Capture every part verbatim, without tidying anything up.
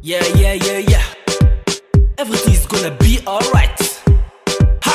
Yeah, yeah, yeah, yeah. Everything's gonna be alright. Ha!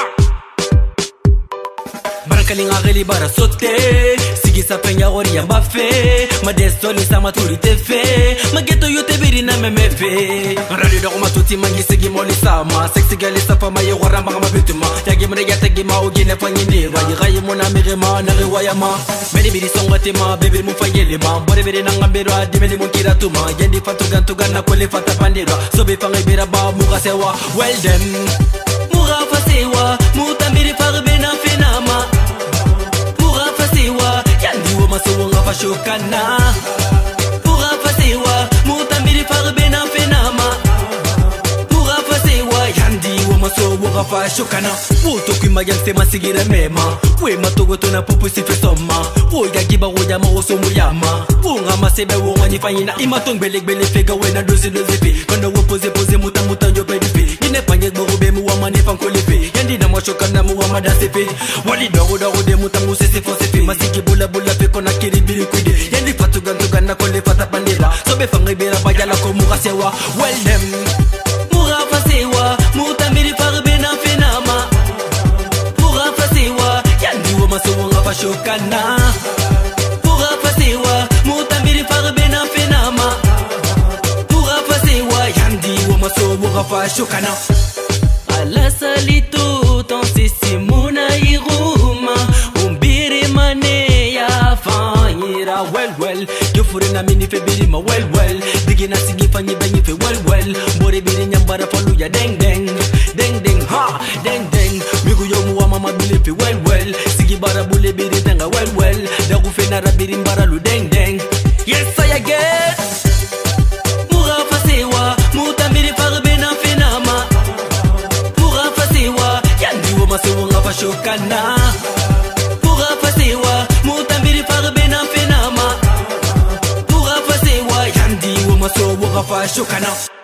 Barakaling akili bara sote. Sige sa penya ori ya mbafe. Madestoni sa maturi tefe. Mageto yote biri na memefe. Radio da kuma tuti mangi sigi moli sama. Sexy girl isa pa mayo wara mga mabituma. Yagi mre ya tagi ma ugi na fangini. Waji gayi mo na mire ma na riwaya ma. Meri biri songa tema baby mu fangeli ma. Bore biri na ngambero adi meli mu kira tuma. Yendi fatu gantu ganna kole fata pandira. So be fangai bira ba muga sewa. Well then muga fasewa. Muta miri farbe na fenama. Muga fasewa. Yandi wo maso nga fashokana. Muga fasewa. Muta miri farbe na fenama. Muga fasewa. Yandi wo maso nga fashokana. Woto kui mayan se masigira mema. We matogo tona pupu si fe soma. Wo ya giba wo ya ma oso muyama. Wo nga masebe wo nga nifanyina. Imatong beleg beleg fega we na dozi dozi fe. Kondo wo pose pose muta muta njo pedi fe. Ine panye gbogo be mu wa mani fankole fe. Yandi na mwashokana mu wa madase fe. Wali dogo dogo de muta mu se se fose fe. Masiki bula bula fe kona kiri biri kwide. Yandi fatu gantu gana kole fata pandira. Sobe fangai bera bayala ko muga sewa. Well them muga fasewa. Muta miri farbe na fenama. Muga fasewa. Yandi wo maso nga fashokana. Muga fasewa. Muta miri farbe na fenama. Muga fasewa. Yandi wo maso nga fashokana. Ala salito ton sisi muna iruma. Umbiri mane ya fanyira. Well well Yofure na mini fe biri ma well well. Digi na sigi fanyi benyi fe well well. Mbore biri nyambara falu ya deng deng. Deng deng ha deng deng. Migu yo muwa mama bile fe well well. Sigi bara bule biri denga well well. Dagu fe nara biri mbara lu deng deng. Yes I again. Muga fasewa. Muta miri farbe na fenama. Muga fasewa. Yandi wo maso nga fashokana. Muga fasewa. Muta miri farbe na fenama. Muga fasewa. Yandi wo maso nga fashokana.